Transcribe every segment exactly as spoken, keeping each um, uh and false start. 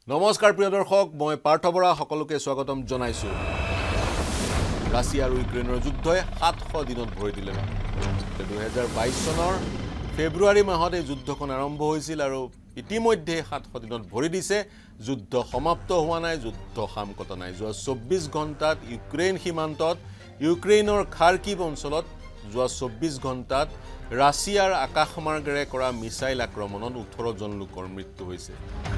নমস্কাৰ প্ৰিয় দৰ্শক মই পাৰ্থবৰা সকলোকে স্বাগতম জনাইছো ৰাছিয়া আৰু ইউক্ৰেইনৰ যুদ্ধই সাতশ দিনত ভৰি দিলে দুই হাজাৰ বাইশ চনৰ ফেব্ৰুৱাৰী মাহত এই যুদ্ধখন আৰম্ভ হৈছিল আৰু ইতিমধ্যে সাতশ দিনত ভৰি দিছে যুদ্ধ সমাপ্ত হোৱা নাই যুদ্ধ সামকত নাই যোৱা চৌব্বিছ ঘণ্টাত ইউক্ৰেইন সীমান্তত ইউক্ৰেইনৰ খাৰ্কিভ অঞ্চলত যোৱা চৌব্বিছ ঘণ্টাত ৰাছিয়াৰ আকাশমাৰ্গেৰে কৰা মিসাইল আক্ৰমণত ওঠৰ জন লোকৰ মৃত্যু হৈছে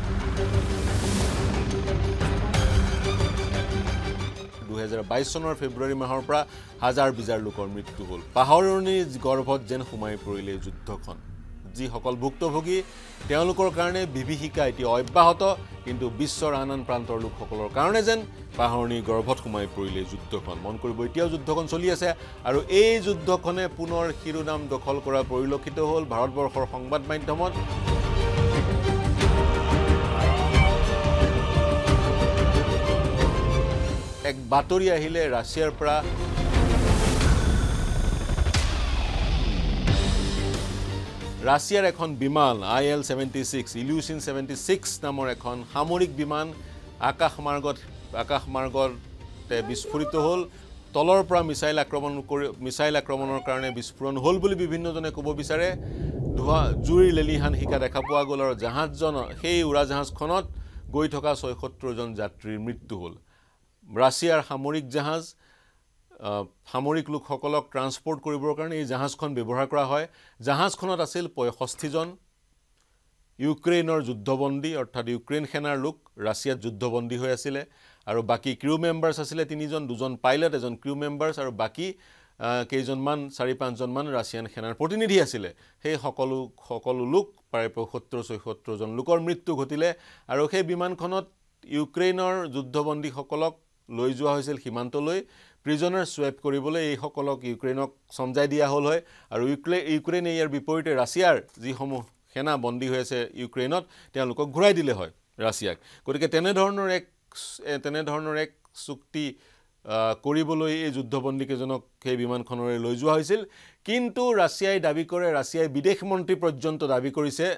দুই হাজাৰ বাইশ চনৰ ফেব্ৰুৱাৰী মাহৰ পৰা হাজাৰ বিজাৰ লোকৰ মৃত্যু হ'ল পাহৰণিৰ গৰ্ভত যেন সোমাই পৰিলে যুদ্ধখন যি সকল ভুক্তভোগী তেওঁলোকৰ কাৰণে বিভীষিকা এতিয়া অব্যাহত কিন্তু বিশ্বৰ আন আন প্ৰান্তৰ লোকসকলৰ কাৰণে যেন পাহৰণিৰ গৰ্ভত সোমাই পৰিলে যুদ্ধখন মন কৰিব এতিয়াও যুদ্ধখন চলি আছে আৰু এই যুদ্ধখনে পুনৰ শিৰোনাম দখল কৰা পৰিলক্ষিত হ'ল ভাৰতবৰ্ষৰ সংবাদ মাধ্যমত এক বাতৰি আহিলে ৰাছিয়াৰ পৰা ৰাছিয়াৰ এখন বিমান I L seventy six Ilyushin seventy six নামৰ এখন সামৰিক বিমান আকাশমাৰ্গত আকাশমাৰ্গতে বিস্ফোৰিত হ'ল তলৰ পৰা মিসাইল আক্ৰমণ কৰি মিসাইল আক্ৰমণৰ কাৰণে বিস্ফোৰণ হ'ল বুলি বিভিন্নজনে ক'ব বিচাৰে ধোৱা জুইৰ লেলিহান শিকা দেখা পোৱা গ'ল আৰু জাহাজজন সেই উৰাজাহাজখনত গৈ থকা ছয়সত্তৰ জন যাত্ৰীৰ মৃত্যু হ'ল ৰাছিয়াৰ সামৰিক জাহাজ সামৰিক লোকসকলক ট্ৰান্সপোৰ্ট কৰিবৰ কাৰণে এই জাহাজখন ব্যৱহাৰ কৰা হয় জাহাজখনত আছিল পঁয়ষষ্ঠি জন ইউক্ৰেইনৰ যুদ্ধবন্দী অৰ্থাৎ ইউক্ৰেইন সেনাৰ লোক ৰাছিয়াত যুদ্ধবন্দী হৈ আছিল আৰু বাকি ক্ৰু মেম্বাৰ্ছ আছিল তিনিজন দুজন পাইলট এজন ক্ৰু মেম্বাৰ্ছ আৰু বাকি কেইজনমান চাৰি পাঁচজন মান ৰাছিয়ান সেনাৰ প্ৰতিনিধি আছিল সেই সকলো সকলো লোক প্ৰায় পঁয়সত্তৰ ছয়সত্তৰ জন লোকৰ মৃত্যু ঘটিলে আৰু সেই বিমানখনত ইউক্ৰেইনৰ যুদ্ধবন্দীসকলক লৈ যোৱা হৈছিল সীমান্তলৈ প্ৰিজনাৰ সোৱাপ কৰিবলৈ এই সকলক ইউক্ৰেইনক সমজাই দিয়া হ'ল হয় আৰু ইউক্ৰেইনে ইয়াৰ বিপৰীতে ৰাছিয়াৰ যিসমূহ সেনা বন্দী হৈ আছে ইউক্ৰেইনত তেওঁলোকক ঘূৰাই দিলে হয় ৰাছিয়াক গতিকে তেনে ধৰণৰ এক তেনে ধৰণৰ এক চুক্তি কৰিবলৈ এই যুদ্ধবন্দীকেইজনক সেই বিমানখনৰে লৈ যোৱা হৈছিল কিন্তু ৰাছিয়াই দাবী কৰে ৰাছিয়াই বিদেশ মন্ত্ৰী পৰ্যন্ত দাবী কৰিছে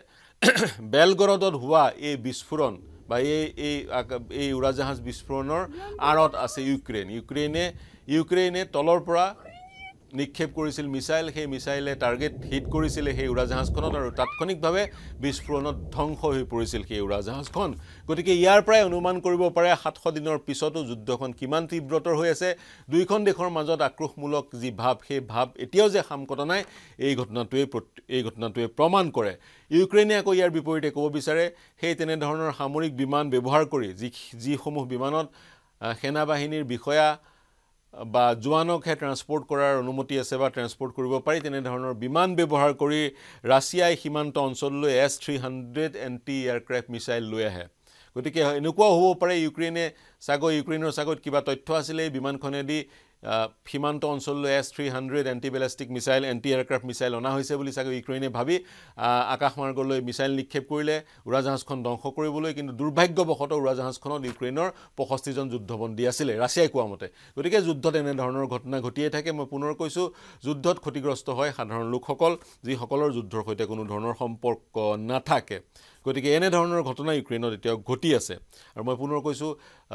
বেলগৰডত হোৱা এই বিস্ফোৰণ বা এই এই এই উৰাজাহাজ বিস্ফোৰণৰ আঁৰত আছে ইউক্ৰেইন ইউক্ৰেইনে ইউক্ৰেইনে তলৰ পৰা নিক্ষেপ কৰিছিল মিসাইল সেই মিসাইলে টাৰ্গেট হিট কৰিছিল সেই উৰাজাহাজখনত আৰু তাৎক্ষণিকভাৱে বিস্ফোৰণত ধ্বংস হৈ পৰিছিল সেই উৰাজাহাজখন গতিকে ইয়াৰ পৰাই অনুমান কৰিব পাৰে সাতশ দিনৰ পিছতো যুদ্ধখন কিমান তীব্ৰতৰ হৈ আছে দুইখন দেশৰ মাজত আক্ৰোশমূলক যি ভাৱ সেই ভাৱ এতিয়াও যে সামকত নাই এই ঘটনাটোৱে এই ঘটনাটোৱে প্ৰমাণ কৰে ইউক্ৰেইনে আকৌ ইয়াৰ বিপৰীতে ক'ব বিচাৰে সেই তেনে ধৰণৰ সামৰিক বিমান ব্যৱহাৰ কৰি যি যিসমূহ বিমানত সেনা বাহিনীৰ বিষয়া বা জোৱানকহে ট্ৰান্সপোৰ্ট কৰাৰ অনুমতি আছে বা ট্ৰান্সপোৰ্ট কৰিব পাৰি তেনে ধৰণৰ বিমান ব্যৱহাৰ কৰি ৰাছিয়াই সীমান্ত অঞ্চললৈ S three hundred anti aircraft missile লৈ আহে গতিকে এনেকুৱাও হ'ব পাৰে ইউক্ৰেইনে চাগৈ ইউক্ৰেইনৰ চাগৈ কিবা তথ্য আছিলে এই বিমানখনেদি সীমান্ত অঞ্চললৈ S three hundred anti ballistic missile anti aircraft missile অনা হৈছে বুলি চাগৈ ইউক্ৰেইনে ভাবি আকাশমাৰ্গলৈ মিসাইল নিক্ষেপ কৰিলে উৰাজাহাজখন ধ্বংস কৰিবলৈ কিন্তু দুৰ্ভাগ্যবশতঃ উৰাজাহাজখনত ইউক্ৰেইনৰ পঁয়ষষ্ঠি জন যুদ্ধবন্দী আছিলে ৰাছিয়াই কোৱা মতে গতিকে যুদ্ধত এনে ধৰণৰ ঘটনা ঘটিয়ে থাকে মই পুনৰ কৈছোঁ যুদ্ধত ক্ষতিগ্ৰস্ত হয় সাধাৰণ লোকসকল যিসকলৰ যুদ্ধৰ সৈতে কোনো ধৰণৰ সম্পৰ্ক নাথাকে গতিকে এনে ধৰণৰ ঘটনা ইউক্ৰেইনত এতিয়াও ঘটি আছে আৰু মই পুনৰ কৈছোঁ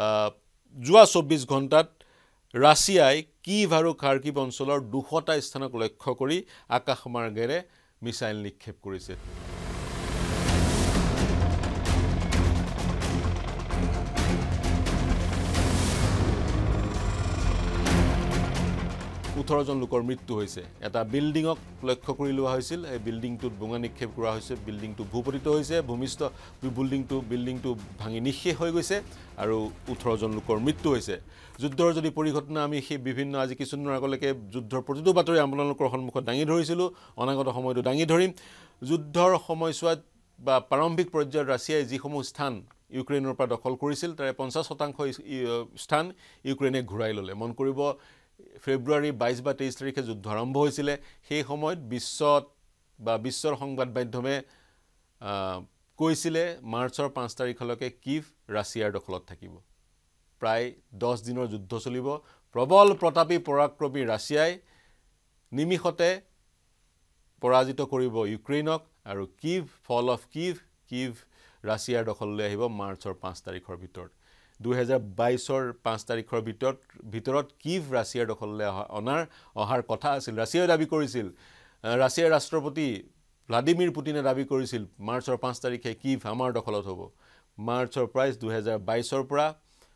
যোৱা চৌব্বিছ ঘণ্টাত ৰাছিয়াই কিভ আৰু খাৰ্কিভ অঞ্চলৰ দুশটা স্থানক লক্ষ্য কৰি আকাশমাৰ্গেৰে মিসাইল নিক্ষেপ কৰিছে ওঠৰ জন লোকৰ মৃত্যু হৈছে এটা বিল্ডিঙক লক্ষ্য কৰি লোৱা হৈছিল এই বিল্ডিংটোত বোমা নিক্ষেপ কৰা হৈছে বিল্ডিংটো ভূপতিত হৈছে ভূমিষ্ঠ বিল্ডিংটো বিল্ডিংটো ভাঙি নিঃশেষ হৈ গৈছে আৰু ওঠৰ জন লোকৰ মৃত্যু হৈছে যুদ্ধৰ যদি পৰিঘটনা আমি সেই বিভিন্ন আজি কিছুদিনৰ আগলৈকে যুদ্ধৰ প্ৰতিটো বাতৰি আপোনালোকৰ সন্মুখত দাঙি ধৰিছিলোঁ অনাগত সময়তো দাঙি ধৰিম যুদ্ধৰ সময়ছোৱাত বা প্ৰাৰম্ভিক পৰ্যায়ত ৰাছিয়াই যিসমূহ স্থান ইউক্ৰেইনৰ পৰা দখল কৰিছিল তাৰে পঞ্চাছ শতাংশ স্থান ইউক্ৰেইনে ঘূৰাই ল'লে মন কৰিব ফেব্ৰুৱাৰী বাইছ বা তেইছ তাৰিখে যুদ্ধ আৰম্ভ হৈছিল সেই সময়ত বিশ্বত বা বিশ্বৰ সংবাদ মাধ্যমে কৈছিলে মাৰ্চৰ পাঁচ তাৰিখলৈকে কিভ ৰাছিয়াৰ দখলত থাকিব প্ৰায় দহ দিনৰ যুদ্ধ চলিব প্ৰবল প্ৰতাপী পৰাক্ৰমী ৰাছিয়াই নিমিষতে পৰাজিত কৰিব ইউক্ৰেইনক আৰু Kyiv fall of Kyiv Kyiv ৰাছিয়াৰ দখললৈ আহিব মাৰ্চৰ পাঁচ তাৰিখৰ ভিতৰত দুই হাজাৰ বাইছৰ পাঁচ তাৰিখৰ ভিতৰত ভিতৰত কিভ ৰাছিয়াৰ দখললৈ অনাৰ অহাৰ কথা আছিল ৰাছিয়াই দাবী কৰিছিল ৰাছিয়াৰ ৰাষ্ট্ৰপতি ভ্লাদিমিৰ পুটিনে দাবী কৰিছিল মাৰ্চৰ পাঁচ তাৰিখে কিভ আমাৰ দখলত হ'ব মাৰ্চৰ প্ৰাইচ দুই হাজাৰ বাইছৰ পৰা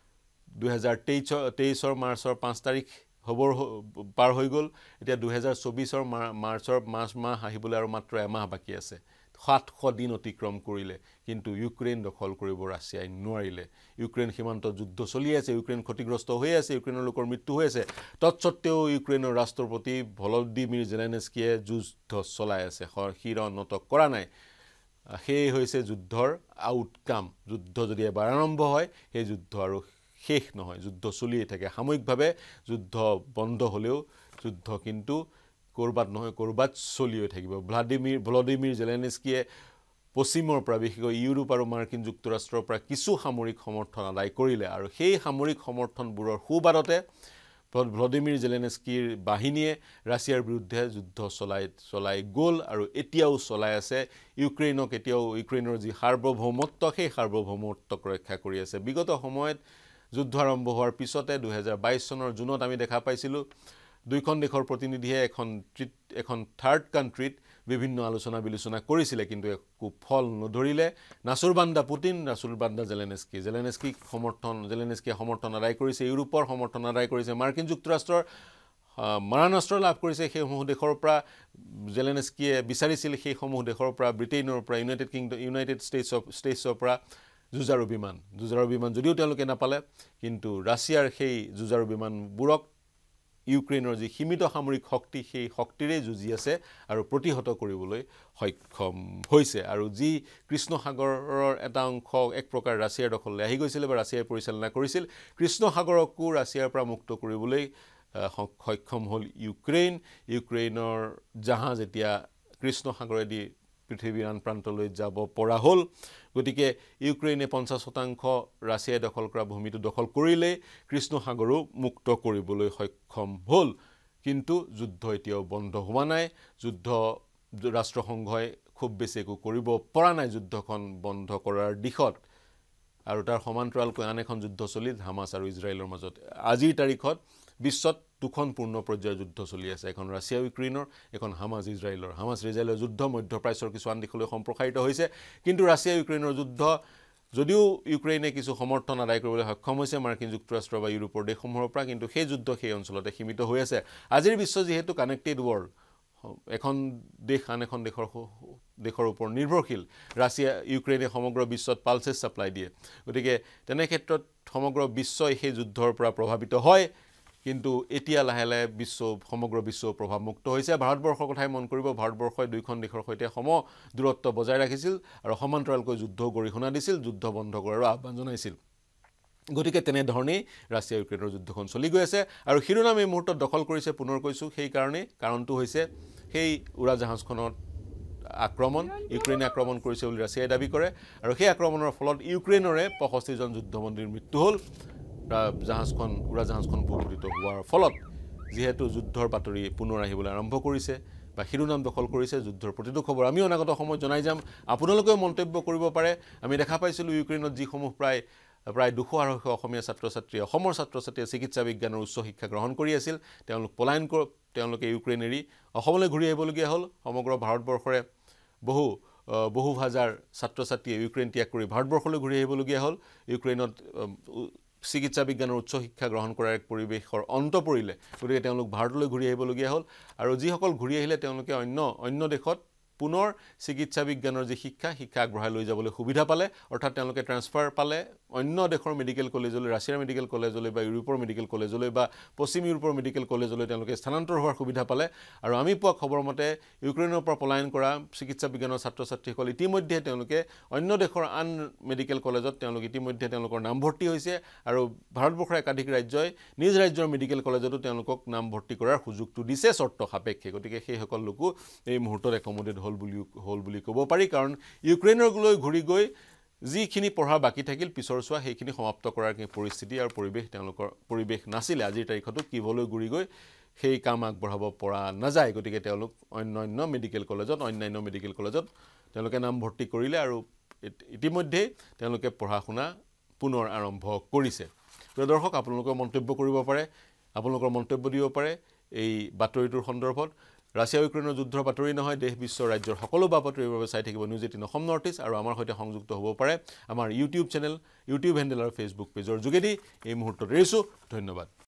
দুই হাজাৰ তেইছৰ মাৰ্চৰ পাঁচ তাৰিখ হবৰ পাৰ হৈ গ'ল এতিয়া দুই হাজাৰ চৌবিছৰ মাৰ্চৰ মাৰ্চ মাহ আহিবলৈ আৰু মাত্ৰ এমাহ বাকী আছে সাতশ দিন অতিক্ৰম কৰিলে কিন্তু ইউক্ৰেইন দখল কৰিব ৰাছিয়াই নোৱাৰিলে ইউক্ৰেইন সীমান্তত যুদ্ধ চলি আছে ইউক্ৰেইন ক্ষতিগ্ৰস্ত হৈ আছে ইউক্ৰেইনৰ লোকৰ মৃত্যু হৈ আছে তৎসত্ত্বেও ইউক্ৰেইনৰ ৰাষ্ট্ৰপতি ভলদিমিৰ জেলেনস্কিয়ে যুদ্ধ চলাই আছে শিৰ উন্নত কৰা নাই সেই হৈছে যুদ্ধৰ আউটকাম যুদ্ধ যদি এবাৰ আৰম্ভ হয় সেই যুদ্ধ আৰু শেষ নহয় যুদ্ধ চলিয়ে থাকে সাময়িকভাৱে যুদ্ধ বন্ধ হ'লেও যুদ্ধ কিন্তু কৰবাত নহয় কৰবাত চলিয়ে থাকিব ভ্লাদিমিৰ ভলদিমিৰ জেলেনস্কিয়ে পশ্চিমৰ পৰা বিশেষকৈ ইউৰোপ আৰু মাৰ্কিন যুক্তৰাষ্ট্ৰৰ পৰা কিছু সামৰিক সমৰ্থন আদায় কৰিলে আৰু সেই সামৰিক সমৰ্থনবোৰৰ সুবাদতে ভ্লাদিমিৰ জেলেনস্কিৰ বাহিনীয়ে ৰাছিয়াৰ বিৰুদ্ধে যুদ্ধ চলাই চলাই গ'ল আৰু এতিয়াও চলাই আছে ইউক্ৰেইনক এতিয়াও ইউক্ৰেইনৰ যি সাৰ্বভৌমত্ব সেই সাৰ্বভৌমত্বক ৰক্ষা কৰি আছে বিগত সময়ত যুদ্ধ আৰম্ভ হোৱাৰ পিছতে দুই হাজাৰ বাইছ চনৰ জুনত আমি দেখা পাইছিলোঁ দুইখন দেশৰ প্ৰতিনিধিয়ে এখন এখন থাৰ্ড কাণ্ট্ৰিত বিভিন্ন আলোচনা বিলোচনা কৰিছিলে কিন্তু একো ফল নধৰিলে নাছুৰবান্দা পুটিন নাছুৰবান্দা জেলেনস্কি জেলেনস্কিক সমৰ্থন জেলেনস্কিয়ে সমৰ্থন আদায় কৰিছে ইউৰোপৰ সমৰ্থন আদায় কৰিছে মাৰ্কিন যুক্তৰাষ্ট্ৰৰ মাৰণাস্ত্ৰ লাভ কৰিছে সেইসমূহ দেশৰ পৰা জেলেনস্কিয়ে বিচাৰিছিল সেইসমূহ দেশৰ পৰা ব্ৰিটেইনৰ পৰা United Kingdom United States of ষ্টেটছৰ পৰা যুঁজাৰু বিমান যুঁজাৰু বিমান যদিও তেওঁলোকে নাপালে কিন্তু ৰাছিয়াৰ সেই যুঁজাৰু বিমানবোৰক ইউক্ৰেইনৰ যি সীমিত সামৰিক শক্তি সেই শক্তিৰে যুঁজি আছে আৰু প্ৰতিহত কৰিবলৈ সক্ষম হৈছে আৰু যি কৃষ্ণ সাগৰৰ এটা অংশ এক প্ৰকাৰ ৰাছিয়াৰ দখললৈ আহি গৈছিল বা ৰাছিয়াই পৰিচালনা কৰিছিল কৃষ্ণ সাগৰকো ৰাছিয়াৰ পৰা মুক্ত কৰিবলৈ সক্ষম হ'ল ইউক্ৰেইন ইউক্ৰেইনৰ জাহাজ এতিয়া কৃষ্ণ সাগৰেদি পৃথিৱীৰ আন প্ৰান্তলৈ যাব পৰা হ'ল গতিকে ইউক্ৰেইনে পঞ্চাছ শতাংশ ৰাছিয়াই দখল কৰা ভূমিটো দখল কৰিলে কৃষ্ণ সাগৰো মুক্ত কৰিবলৈ সক্ষম হ'ল কিন্তু যুদ্ধ এতিয়াও বন্ধ হোৱা নাই যুদ্ধ ৰাষ্ট্ৰসংঘই খুব বেছি একো কৰিব পৰা নাই যুদ্ধখন বন্ধ কৰাৰ দিশত আৰু তাৰ সমান্তৰালকৈ আন এখন যুদ্ধ চলি হামাছ আৰু ইজৰাইলৰ মাজত আজিৰ তাৰিখত বিশ্বত দুখন পূৰ্ণ পৰ্যায়ৰ যুদ্ধ চলি আছে এখন ৰাছিয়া ইউক্ৰেইনৰ এখন হামাছ ইজৰাইলৰ হামাছ ইজৰাইলৰ যুদ্ধ মধ্যপ্ৰাচ্যৰ কিছু আন দেশলৈ সম্প্ৰসাৰিত হৈছে কিন্তু ৰাছিয়া ইউক্ৰেইনৰ যুদ্ধ যদিও ইউক্ৰেইনে কিছু সমৰ্থন আদায় কৰিবলৈ সক্ষম হৈছে মাৰ্কিন যুক্তৰাষ্ট্ৰ বা ইউৰোপৰ দেশসমূহৰ পৰা কিন্তু সেই যুদ্ধ সেই অঞ্চলতে সীমিত হৈ আছে আজিৰ বিশ্ব যিহেতু কানেক্টেড ৱৰ্ল্ড এখন দেশ আন এখন দেশৰ দেশৰ ওপৰত নিৰ্ভৰশীল ৰাছিয়া ইউক্ৰেইনে সমগ্ৰ বিশ্বত পালচেছ ছাপ্লাই দিয়ে গতিকে তেনে ক্ষেত্ৰত সমগ্ৰ বিশ্বই সেই যুদ্ধৰ পৰা প্ৰভাৱিত হয় কিন্তু এতিয়া লাহে লাহে বিশ্ব সমগ্ৰ বিশ্ব প্ৰভাৱমুক্ত হৈছে ভাৰতবৰ্ষৰ কথাই মন কৰিব ভাৰতবৰ্ষই দুইখন দেশৰ সৈতে সম দূৰত্ব বজাই ৰাখিছিল আৰু সমান্তৰালকৈ যুদ্ধ গৰিহণা দিছিল যুদ্ধ বন্ধ কৰাৰ আহ্বান জনাইছিল গতিকে তেনে ধৰণেই ৰাছিয়া ইউক্ৰেইনৰ যুদ্ধখন চলি গৈ আছে আৰু শিৰোনাম এই মুহূৰ্তত দখল কৰিছে পুনৰ কৈছোঁ সেই কাৰণে কাৰণটো হৈছে সেই উৰাজাহাজখনত আক্ৰমণ ইউক্ৰেইনে আক্ৰমণ কৰিছে বুলি ৰাছিয়াই দাবী কৰে আৰু সেই আক্ৰমণৰ ফলত ইউক্ৰেইনৰে পঁয়ষষ্ঠি জন যুদ্ধবন্দীৰ মৃত্যু হ'ল জাহাজখন উৰাজাহাজখন ভূপতিত হোৱাৰ ফলত যিহেতু যুদ্ধৰ বাতৰি পুনৰ আহিবলৈ আৰম্ভ কৰিছে বা শিৰোনাম দখল কৰিছে যুদ্ধৰ প্ৰতিটো খবৰ আমি অনাগত সময়ত জনাই যাম আপোনালোকেও মন্তব্য কৰিব পাৰে আমি দেখা পাইছিলোঁ ইউক্ৰেইনত যিসমূহ প্ৰায় প্ৰায় দুশ আঢ়ৈশ অসমীয়া ছাত্ৰ ছাত্ৰী অসমৰ ছাত্ৰ ছাত্ৰীয়ে চিকিৎসা বিজ্ঞানৰ উচ্চ শিক্ষা গ্ৰহণ কৰি আছিল তেওঁলোক পলায়ন তেওঁলোকে ইউক্ৰেইন এৰি অসমলৈ ঘূৰি আহিবলগীয়া হ'ল সমগ্ৰ ভাৰতবৰ্ষৰে বহু বহু হাজাৰ ছাত্ৰ ছাত্ৰীয়ে ইউক্ৰেইন ত্যাগ কৰি ভাৰতবৰ্ষলৈ ঘূৰি আহিবলগীয়া হ'ল ইউক্ৰেইনত চিকিৎসা বিজ্ঞানৰ উচ্চ শিক্ষা গ্ৰহণ কৰাৰ এক পৰিৱেশৰ অন্ত পৰিলে গতিকে তেওঁলোক ভাৰতলৈ ঘূৰি আহিবলগীয়া হ'ল আৰু যিসকল ঘূৰি আহিলে তেওঁলোকে অন্য অন্য দেশত পুনৰ চিকিৎসা বিজ্ঞানৰ যি শিক্ষা শিক্ষা আগবঢ়াই লৈ যাবলৈ সুবিধা পালে অৰ্থাৎ তেওঁলোকে ট্ৰান্সফাৰ পালে অন্য দেশৰ মেডিকেল কলেজলৈ ৰাছিয়াৰ মেডিকেল কলেজলৈ বা ইউৰোপৰ মেডিকেল কলেজলৈ বা পশ্চিম ইউৰোপৰ মেডিকেল কলেজলৈ তেওঁলোকে স্থানান্তৰ হোৱাৰ সুবিধা পালে আৰু আমি পোৱা খবৰ মতে ইউক্ৰেইনৰ পৰা পলায়ন কৰা চিকিৎসা বিজ্ঞানৰ ছাত্ৰ ছাত্ৰীসকল ইতিমধ্যে তেওঁলোকে অন্য দেশৰ আন মেডিকেল কলেজত তেওঁলোক ইতিমধ্যে তেওঁলোকৰ নামভৰ্তি হৈছে আৰু ভাৰতবৰ্ষৰ একাধিক ৰাজ্যই নিজ ৰাজ্যৰ মেডিকেল কলেজতো তেওঁলোকক নামভৰ্তি কৰাৰ সুযোগটো দিছে চৰ্ত সাপেক্ষে গতিকে সেইসকল লোকো এই মুহূৰ্তত একমোডেট হ'ল বুলি হ'ল বুলি ক'ব পাৰি কাৰণ ইউক্ৰেইনলৈ ঘূৰি গৈ যিখিনি পঢ়া বাকি থাকিল পিছৰ চোৱা সেইখিনি সমাপ্ত কৰাৰ পৰিস্থিতি আৰু পৰিৱেশ তেওঁলোকৰ পৰিৱেশ নাছিলে আজিৰ তাৰিখতো কিভলৈ ঘূৰি গৈ সেই কাম আগবঢ়াব পৰা নাযায় গতিকে তেওঁলোক অন্য অন্য মেডিকেল কলেজত অন্যান্য মেডিকেল কলেজত তেওঁলোকে নামভৰ্তি কৰিলে আৰু ইতিমধ্যে তেওঁলোকে পঢ়া শুনা পুনৰ আৰম্ভ কৰিছে প্ৰিয় দৰ্শক আপোনালোকৰ মন্তব্য কৰিব পাৰে আপোনালোকৰ মন্তব্য দিব পাৰে এই বাতৰিটোৰ সন্দৰ্ভত ৰাছিয়া ইউক্ৰেইনৰ যুদ্ধৰ বাতৰি নহয় দেশ বিশ্ব ৰাজ্যৰ সকলো বাতৰিৰ বাবে চাই থাকিব News Eighteen Assam North East আৰু আমাৰ সৈতে সংযুক্ত হ'ব পাৰে আমাৰ ইউটিউব চেনেল ইউটিউব হেণ্ডেল আৰু ফেচবুক পেজৰ যোগেদি এই মুহূৰ্তত এৰিছোঁ ধন্যবাদ